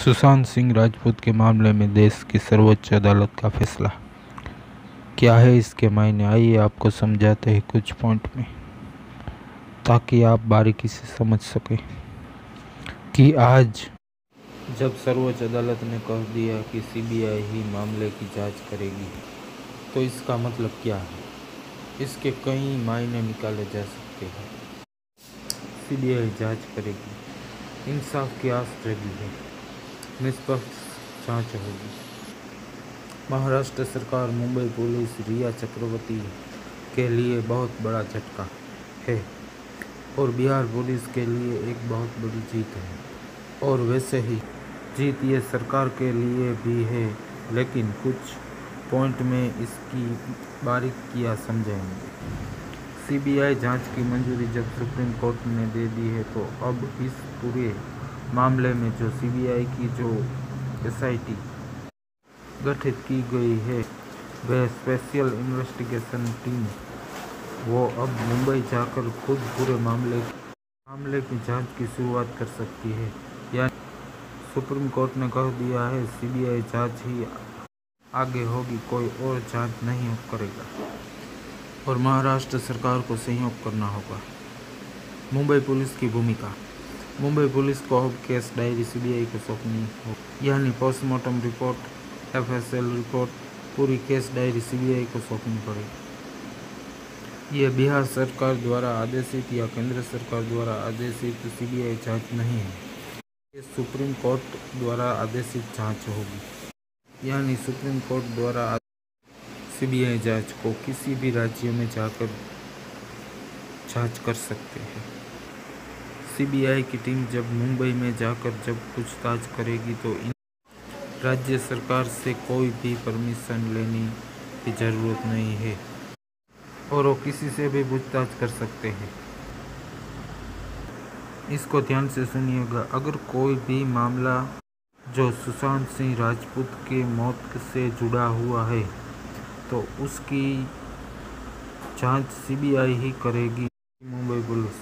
सुशांत सिंह राजपूत के मामले में देश की सर्वोच्च अदालत का फैसला क्या है, इसके मायने आइए आपको समझाते हैं कुछ पॉइंट में, ताकि आप बारीकी से समझ सकें कि आज जब सर्वोच्च अदालत ने कह दिया कि सीबीआई ही मामले की जांच करेगी, तो इसका मतलब क्या है। इसके कई मायने निकाले जा सकते हैं। सीबीआई जांच करेगी, इंसाफ की आस जगी है, निष्पक्ष जांच होगी। महाराष्ट्र सरकार, मुंबई पुलिस, रिया चक्रवर्ती के लिए बहुत बड़ा झटका है और बिहार पुलिस के लिए एक बहुत बड़ी जीत है। और वैसे ही जीत ये सरकार के लिए भी है, लेकिन कुछ पॉइंट में इसकी बारीकियां समझाएंगे। सीबीआई जांच की मंजूरी जब सुप्रीम कोर्ट ने दे दी है, तो अब इस पूरे मामले में जो सीबीआई की जो एसआईटी गठित की गई है, वह स्पेशल इन्वेस्टिगेशन टीम, वो अब मुंबई जाकर खुद पूरे मामले की जांच की शुरुआत कर सकती है। यानी सुप्रीम कोर्ट ने कह दिया है सीबीआई जांच ही आगे होगी, कोई और जांच नहीं करेगा और महाराष्ट्र सरकार को सहयोग करना होगा। मुंबई पुलिस की भूमिका, मुंबई पुलिस को अब केस डायरी सीबीआई को सौंपनी हो, यानी पोस्टमार्टम रिपोर्ट, एफएसएल रिपोर्ट, पूरी केस डायरी सीबीआई को सौंपनी पड़ेगी। ये बिहार सरकार द्वारा आदेशित या केंद्र सरकार द्वारा आदेशित सीबीआई जांच नहीं है, ये सुप्रीम कोर्ट द्वारा आदेशित जांच होगी। यानी सुप्रीम कोर्ट द्वारा सीबीआई जांच को किसी भी राज्य में जाकर जांच कर सकते हैं। सीबीआई की टीम जब मुंबई में जाकर जब पूछताछ करेगी, तो इन राज्य सरकार से कोई भी परमिशन लेने की ज़रूरत नहीं है और वो किसी से भी पूछताछ कर सकते हैं। इसको ध्यान से सुनिएगा। अगर कोई भी मामला जो सुशांत सिंह राजपूत के मौत से जुड़ा हुआ है, तो उसकी जांच सीबीआई ही करेगी। मुंबई पुलिस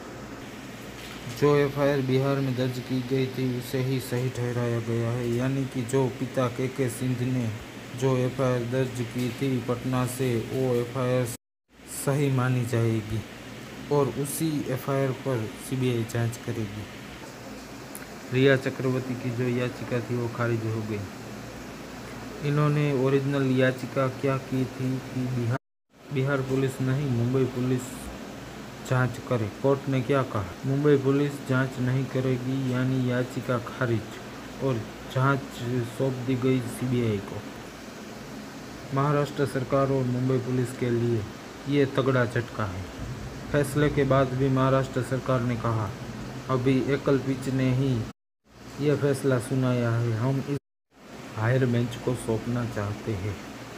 जो एफआईआर बिहार में दर्ज की गई थी, उसे ही सही ठहराया गया है। यानी कि जो पिता के सिंह ने जो एफआईआर दर्ज की थी पटना से, वो एफआईआर सही मानी जाएगी और उसी एफआईआर पर सीबीआई जांच करेगी। रिया चक्रवर्ती की जो याचिका थी वो खारिज हो गई। इन्होंने ओरिजिनल याचिका क्या की थी कि बिहार पुलिस नहीं, मुंबई पुलिस जांच करे। कोर्ट ने क्या कहा, मुंबई पुलिस जांच नहीं करेगी, यानी याचिका खारिज और जांच सौंप दी गई सीबीआई को। महाराष्ट्र सरकार और मुंबई पुलिस के लिए ये तगड़ा झटका है। फैसले के बाद भी महाराष्ट्र सरकार ने कहा, अभी एकल पीठ ने ही यह फैसला सुनाया है, हम इस हायर बेंच को सौंपना चाहते हैं।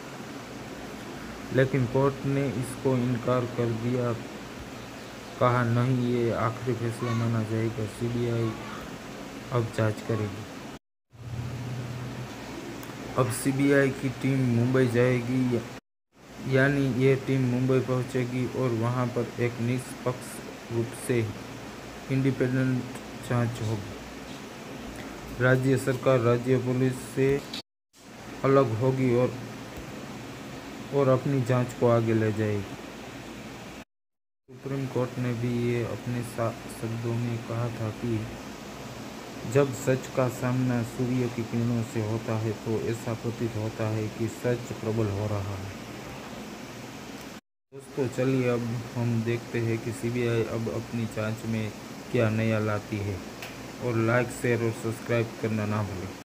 लेकिन कोर्ट ने इसको इनकार कर दिया, कहा नहीं, ये आखिरी फैसला माना जाएगा, सीबीआई अब जांच करेगी। अब सीबीआई की टीम मुंबई जाएगी, यानी ये टीम मुंबई पहुंचेगी और वहां पर एक निष्पक्ष रूप से इंडिपेंडेंट जांच होगी। राज्य सरकार राज्य पुलिस से अलग होगी और अपनी जांच को आगे ले जाएगी। सुप्रीम कोर्ट ने भी ये अपने शब्दों में कहा था कि जब सच का सामना सूर्य की किरणों से होता है, तो ऐसा प्रतीत होता है कि सच प्रबल हो रहा है। दोस्तों चलिए अब हम देखते हैं कि सीबीआई अब अपनी जांच में क्या नया लाती है, और लाइक, शेयर और सब्सक्राइब करना ना भूलें।